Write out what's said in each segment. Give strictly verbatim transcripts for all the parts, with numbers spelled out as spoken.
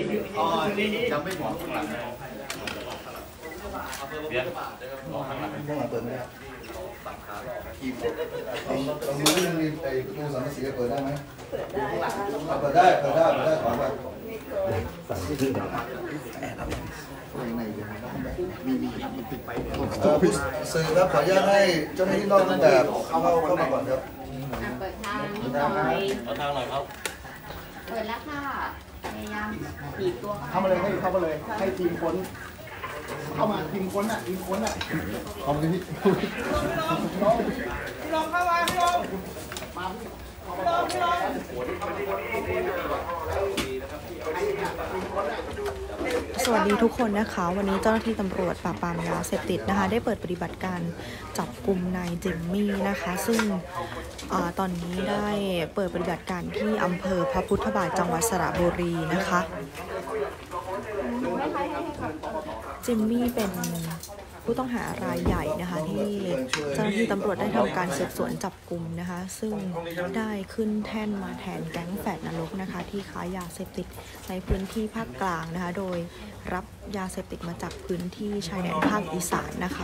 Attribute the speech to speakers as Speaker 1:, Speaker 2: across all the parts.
Speaker 1: อ๋อยังไม่หมดข้างหลังเดี๋ยวข้างหลังข้างหลังเปิดไม่ได้ทีมตรงนี้ยังมีไอ้ประตูสังกะสีเปิดได้ไหมเปิดได้เปิดได้เปิดได้เปิดได้ขอไปสั่งที่ไหนมีมีมันติดไปสื่อครับขออนุญาตให้เจ้าหน้าที่นอกเครื่องแบบเข้าเข้ามาก่อนครับ
Speaker 2: เปิดทางนิดหน่อย
Speaker 1: เปิดทางหน่อยครับ
Speaker 2: เปิดแล้วค่ะพยายามบีบตัว
Speaker 3: เข้ามาเลยให้เข้ามาเลยให้ทีมค้นเข้ามาทีมค้นอ่ะทีมค้นอ่ะ
Speaker 1: เอาไปพี่
Speaker 3: พี่ลองพี่ลองเข้ามาพี่ลองมาพี่ลองพี่ลอง
Speaker 4: สวัสดีทุกคนนะคะวันนี้เจ้าหน้าที่ตำรวจปราบปรามยาเสพติดนะคะได้เปิดปฏิบัติการจับกลุ่มนายจิมมี่นะคะซึ่งอตอนนี้ได้เปิดปฏิบัติการที่อำเภอพระพุทธบาทจังหวัดสระบุรีนะคะจิมมี่เป็นผู้ต้องหารายใหญ่นะคะที่เจ้าหน้าที่ตำรวจได้ทำการสืบสวนจับกลุ่มนะคะซึ่งได้ขึ้นแท่นมาแทนแก๊งแฝดนรกนะคะที่ค้ายาเสพติดในพื้นที่ภาคกลางนะคะโดยรับยาเสพติดมาจากพื้นที่ชายแดนภาคอีสานนะคะ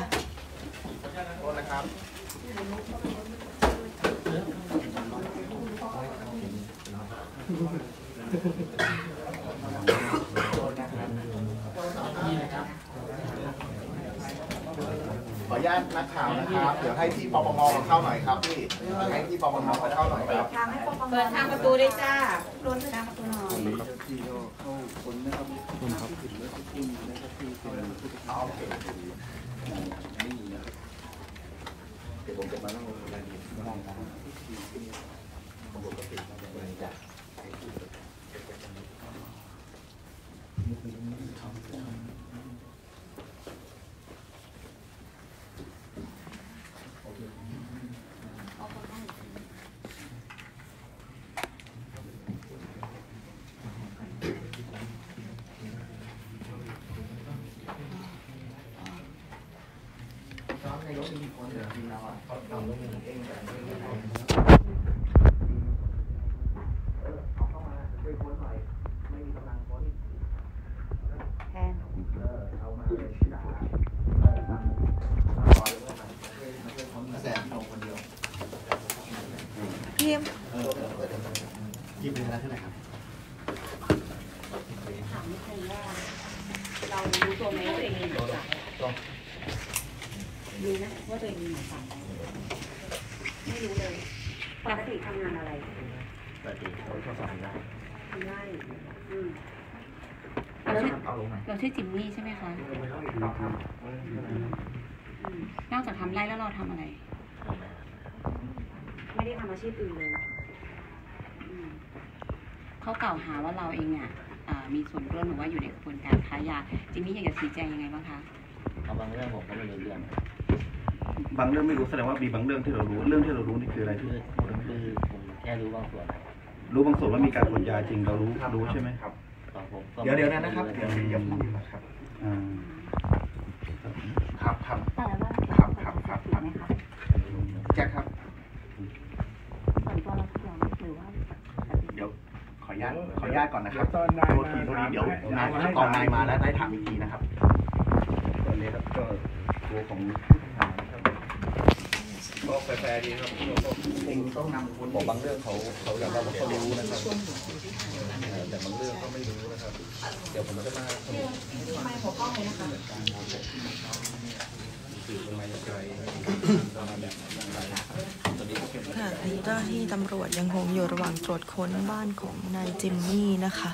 Speaker 3: ขออนุญาตนักข่าวนะครับเดี๋ยวให้ที่ปปงเข้าหน่อยครับพี่ให้ที่ปปงเข้าหน่อยครับ
Speaker 2: เปิดทางประตูด้วยจ้าล้นทางประตูหน่อย
Speaker 1: ที่เข้าคนนะครับคนครับผิดแล้วก็ขึ้นนะครับที่เป็นผู้ติดตามนี่นะครับเดี๋ยวผมจะมาเล่ารายละเอียดบ้างนะครับที่ที่ปกติบริจาคในรถมีคนเหลือจริงแล้วอ่ะทำรถเองแต่ไม่ได้เอาเข้ามาช่วยค้นหน่อยไม่มีกำลังค้น
Speaker 2: แทน
Speaker 3: เอามาเลยด่าแสบตรงคนเดียว
Speaker 4: พี่
Speaker 3: ยิบเป็นอะไรเท่าไหร่ครับ
Speaker 2: ถามนิดนึงว่าเรารู้ตัวไหมว่าตัวเองมีหมายจับรู้นะว่าตัวเองมีหมายจับไม่รู้เลยปกติทำงานอะไร
Speaker 1: ปกติเขาชอบทำได้
Speaker 2: ทำได้อืมเราชื่อเราชื่อจิมมี่ใช่ไหมคะนอกจากทำไร่แล้วเราทำอะไรไม่ได้ทำอาชีพอื่นเลยเขากล่าวหาว่าเราเองเนี่ยมีส่วนร่วมหรือว่าอยู่ในกระบวนการค้ายาจิมมี่อยากจะชี้แจงยังไงบ้างคะ
Speaker 1: เอาบางเรื่องผมก็ไม่รู้เรื่อง
Speaker 5: บางเรื่องไม่รู้แสดงว่ามีบางเรื่องที่เรารู้เรื่องที่เรารู้นี่คืออะไรที่
Speaker 1: คือผมแค่รู้บางส่วน
Speaker 5: รู้บางส่วนว่ามีการขนยาจริงเรารู้รู้ใช่ไหม
Speaker 1: ครับ
Speaker 3: เดี๋ยวเดี๋ยวนะครับเดี๋ยวอย่าพูดนะครับครับครับครับครับครับครับแจ็คครับ
Speaker 2: ส่วนตัวเราทุกอย่างหรือว่า
Speaker 3: เดี๋ยวขออนุญาตขออนุญาตก่อนนะครับโทษทีโทษทีเดี๋ยวนายตอนนายมาแล้วได้ถามอีกทีนะครับ
Speaker 5: ตอนนี้ครับก็ตัวของ
Speaker 1: ก็แฟร์ดีครับ
Speaker 3: เองต้องนำคน
Speaker 1: บอกบางเรื่องเขาเขาอยากเราเขารู้นะครับแต่บางเรื่องเขาไม่รู้นะครับเดี๋ยวผมจะมา
Speaker 2: ไม่ขอกล้องเลยนะคะ
Speaker 4: ค่ะนี้เจ้าหน้าที่ตำรวจยังคงอยู่ระหว่างตรวจค้นบ้านของนายจิมมี่นะคะ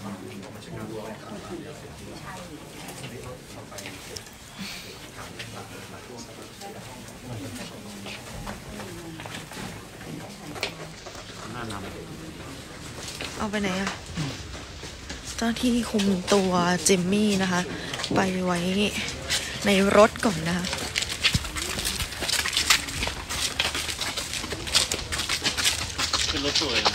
Speaker 4: เอาไปไหนอ่ะเจ้าที่คุมตัวจิมมี่นะคะไปไว้ในรถก่อนนะคะ
Speaker 1: ขึ้นรถตัวเอง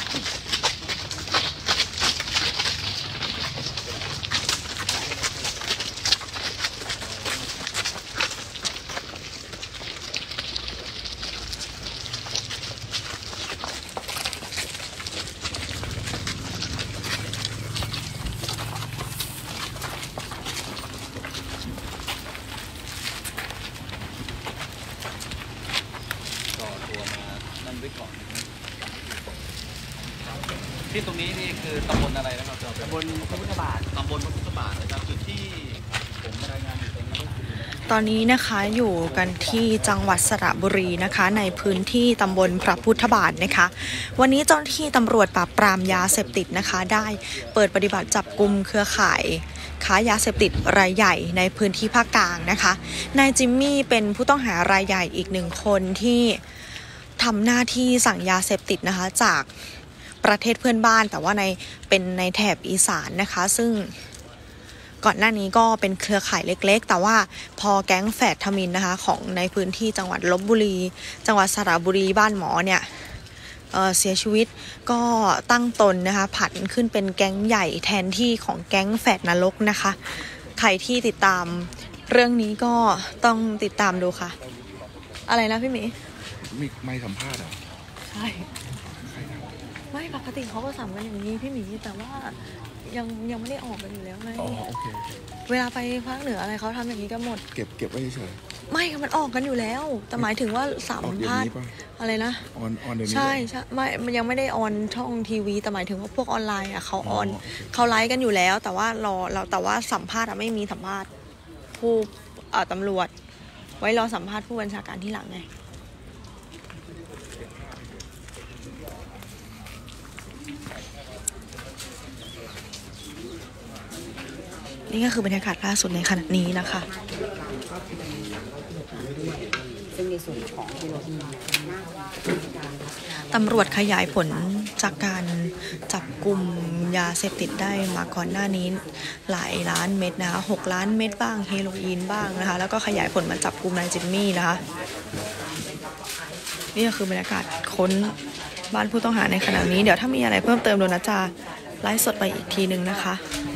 Speaker 1: ที่ตรงนี้นี่คือตำบลอะไรนะครับตำบลพระพุทธบาทตำบลพระพุทธบาทนะครับจุดที่ผมรายงานอยู่ตรงนี้ก็คือ
Speaker 4: ตอนนี้นะคะอยู่กันที่จังหวัดสระบุรีนะคะในพื้นที่ตำบลพระพุทธบาทนะคะวันนี้เจ้าหน้าที่ตำรวจปราบปรามยาเสพติดนะคะได้เปิดปฏิบัติจับกุมเครือข่ายค้ายาเสพติดรายใหญ่ในพื้นที่ภาคกลางนะคะนายจิมมี่เป็นผู้ต้องหารายใหญ่อีกหนึ่งคนที่ทำหน้าที่สั่งยาเสพติดนะคะจากประเทศเพื่อนบ้านแต่ว่าในเป็นในแถบอีสานนะคะซึ่งก่อนหน้านี้ก็เป็นเครือข่ายเล็กๆแต่ว่าพอแก๊งแฝดทมิฬนะคะของในพื้นที่จังหวัดลพบุรีจังหวัดสระบุรีบ้านหมอเนี่ย เอ่อ เสียชีวิตก็ตั้งตนนะคะผันขึ้นเป็นแก๊งใหญ่แทนที่ของแก๊งแฝดนรกนะคะใครที่ติดตามเรื่องนี้ก็ต้องติดตามดูค่ะอะไรนะพี่หมี
Speaker 3: มีไม่สัมภาษณ์อ่ะ
Speaker 4: ใช่ไม่ปกติเขาก็สัมกันอย่างนี้พี่หมีแต่ว่ายังยังไม่ได้ออกกันอยู่แล้วไงอ๋อโอเคเวลาไปภาคเหนืออะไรเขาทำอย่างนี้กันหมด
Speaker 3: เก็บเก็บไว้เฉย
Speaker 4: ไม่มันออกกันอยู่แล้วแต่หมายถึงว่าสัมภาษณ์อะไรนะ
Speaker 3: ออนออนเดี๋ยวนี้
Speaker 4: ใช่ใช่ไม่มันยังไม่ได้ออนช่องทีวีแต่หมายถึงว่าพวกออนไลน์อ่ะเขาออนเขาไลฟ์กันอยู่แล้วแต่ว่ารอเราแต่ว่าสัมภาษณ์อ่ะไม่มีสัมภาษณ์ผู้เอ่อตำรวจไว้รอสัมภาษณ์ผู้บัญชาการที่หลังไงนี่ก็คือบรรยากาศล่าสุดในขณะนี้นะคะตำรวจขยายผลจากการจับกลุ่มยาเสพติดได้มาก่อนหน้านี้หลายล้านเม็ดนะคะหกล้านเม็ดบ้างเฮโรอีนบ้างนะคะแล้วก็ขยายผลมาจับกลุ่มนายจิมมี่นะคะนี่ก็คือบรรยากาศค้นบ้านผู้ต้องหาในขณะนี้เดี๋ยวถ้ามีอะไรเพิ่มเติมโดนัทจะไลฟ์สดไปอีกทีนึงนะคะ